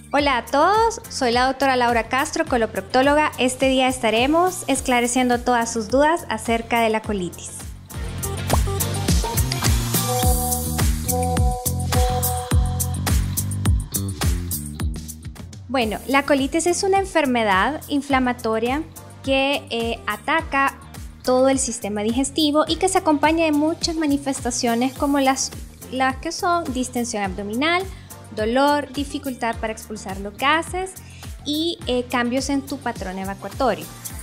Hola a todos, soy la doctora Laura Castro, coloproctóloga. Este día estaremos esclareciendo todas sus dudas acerca de la colitis. Bueno, la colitis es una enfermedad inflamatoria que ataca todo el sistema digestivo y que se acompaña de muchas manifestaciones como las que son distensión abdominal, dolor, dificultad para expulsar los gases y cambios en tu patrón evacuatorio.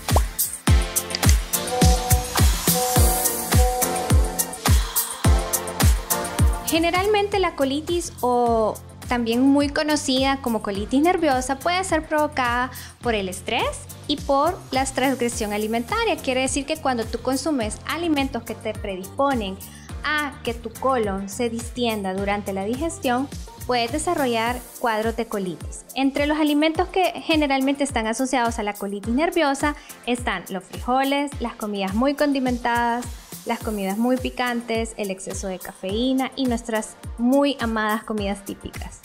Generalmente la colitis, o también muy conocida como colitis nerviosa, puede ser provocada por el estrés y por la transgresión alimentaria. Quiere decir que cuando tú consumes alimentos que te predisponen a que tu colon se distienda durante la digestión, puedes desarrollar cuadros de colitis. Entre los alimentos que generalmente están asociados a la colitis nerviosa están los frijoles, las comidas muy condimentadas, las comidas muy picantes, el exceso de cafeína y nuestras muy amadas comidas típicas.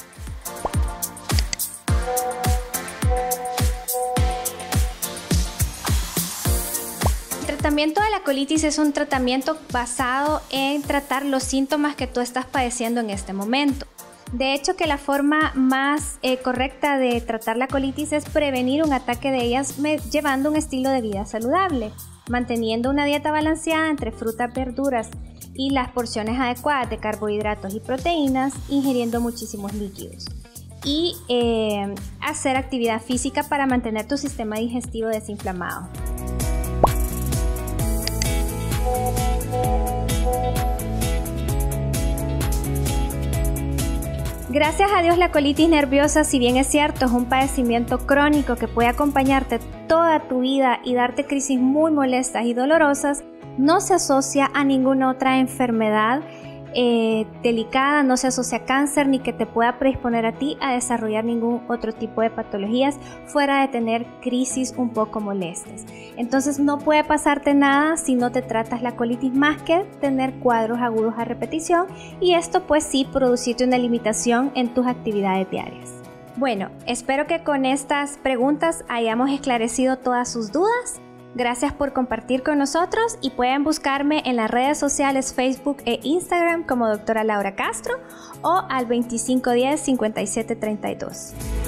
El tratamiento de la colitis es un tratamiento basado en tratar los síntomas que tú estás padeciendo en este momento. De hecho, que la forma más correcta de tratar la colitis es prevenir un ataque de ellas llevando un estilo de vida saludable, manteniendo una dieta balanceada entre frutas, verduras y las porciones adecuadas de carbohidratos y proteínas, ingiriendo muchísimos líquidos. Y hacer actividad física para mantener tu sistema digestivo desinflamado. Gracias a Dios, la colitis nerviosa, si bien es cierto, es un padecimiento crónico que puede acompañarte toda tu vida y darte crisis muy molestas y dolorosas, no se asocia a ninguna otra enfermedad delicada, no se asocia a cáncer ni que te pueda predisponer a ti a desarrollar ningún otro tipo de patologías fuera de tener crisis un poco molestas. Entonces no puede pasarte nada si no te tratas la colitis, más que tener cuadros agudos a repetición, y esto pues sí producirte una limitación en tus actividades diarias. Bueno, espero que con estas preguntas hayamos esclarecido todas sus dudas. Gracias por compartir con nosotros y pueden buscarme en las redes sociales Facebook e Instagram como doctora Laura Castro o al 2510-5732.